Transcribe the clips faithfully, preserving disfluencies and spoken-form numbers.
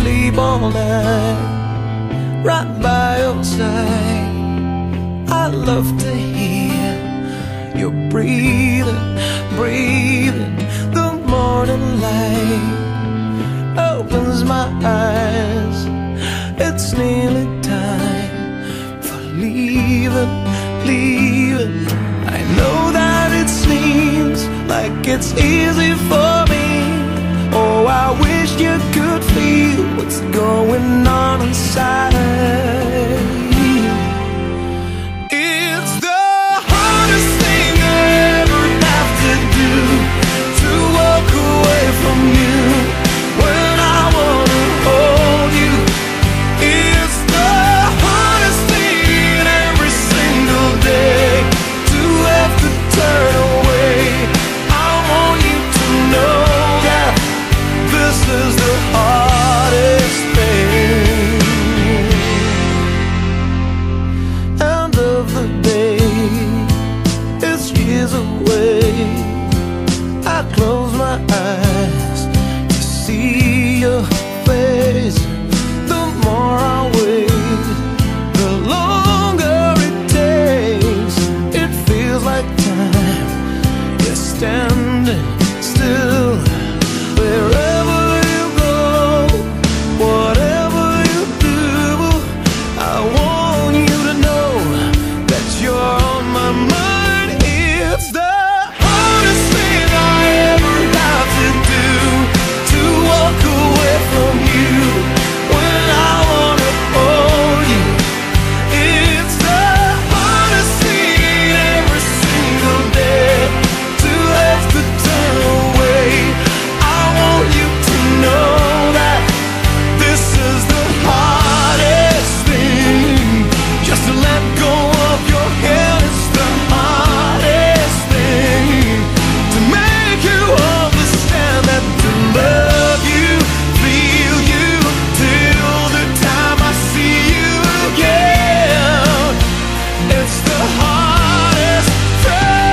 sleep all night right by your side. I love to hear you breathing, breathing. The morning light opens my eyes. It's nearly time for leaving, leaving. I know that it seems like it's easy for me. Oh, I wish you could feel what's going on inside. It's the hardest thing I ever have to do, to walk away from you when I wanna hold you. It's the hardest thing every single day, to have to turn away. I want you to know that this is the hardest thing. End of the day, it's years away. I close my eyes to see your face. The more I wait, the longer it takes. It feels like time is standing still. Wherever you go, whatever you do, I want you to know that you're on my mind. It's the hardest thing I ever have to do, to walk away from you when I wanna hold you. It's the hardest thing every single day, to have to turn away. I want you to know that this is the hardest thing. Just to let go of your hand is the hardest thing. To make you understand that to love you, feel you, till the time I see you again. It's the hardest thing.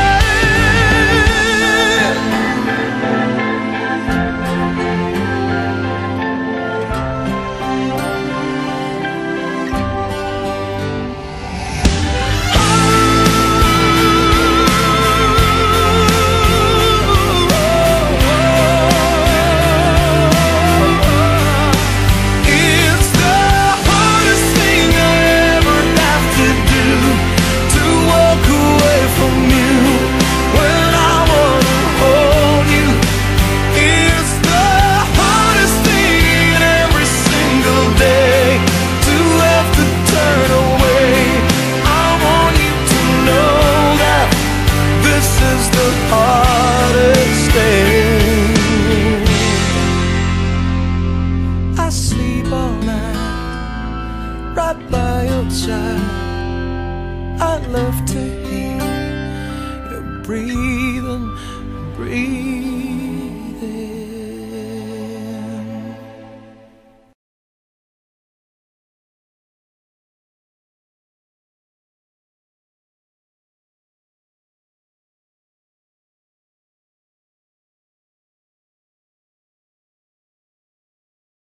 It's the hardest thing I ever have to do, to walk away from you when I wanna hold you. It's the hardest thing every single day, to have to turn away. I want you to know that this is the hardest thing. I sleep all night right by your side. I love to hear you breathing, breathing.